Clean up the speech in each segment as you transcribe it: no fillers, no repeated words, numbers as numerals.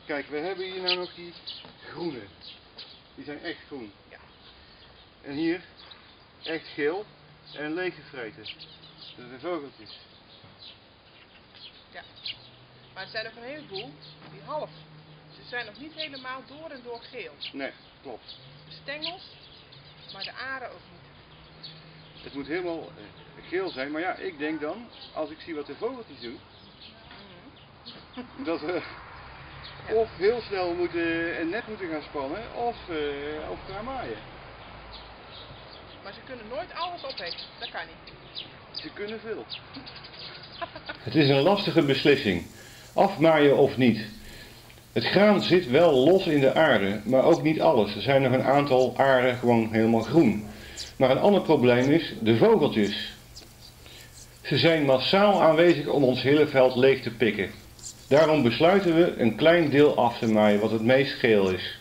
Kijk, we hebben hier nou nog die groene. Die zijn echt groen. Ja. En hier echt geel en leeggevreten. Dat zijn vogeltjes. Ja. Maar er zijn ook een heleboel die half. Ze zijn nog niet helemaal door en door geel. Nee, klopt. De stengels, maar de aren ook niet. Het moet helemaal geel zijn, maar ja, ik denk dan, als ik zie wat de vogeltjes doen, dat we of heel snel een net moeten gaan spannen, of gaan maaien. Maar ze kunnen nooit alles opeten, dat kan niet. Ze kunnen veel. Het is een lastige beslissing, afmaaien of niet. Het graan zit wel los in de aarde, maar ook niet alles. Er zijn nog een aantal aren gewoon helemaal groen. Maar een ander probleem is de vogeltjes. Ze zijn massaal aanwezig om ons hele veld leeg te pikken. Daarom besluiten we een klein deel af te maaien wat het meest geel is.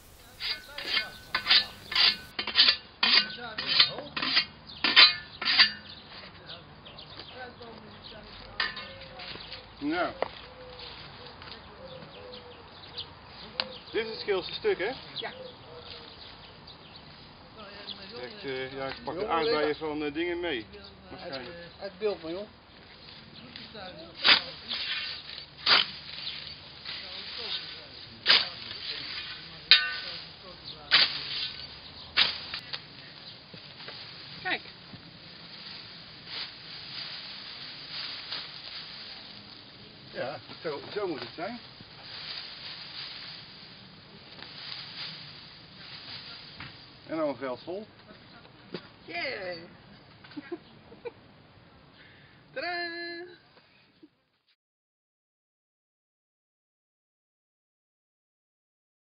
Nou. Dit is het geelste stuk, hè? Ja. Echt, ja, ik pak de aardbeien van dingen mee. Waarschijnlijk. Uit beeld, maar joh. Kijk. Ja, zo moet het zijn. En nou een veld vol. Yeah.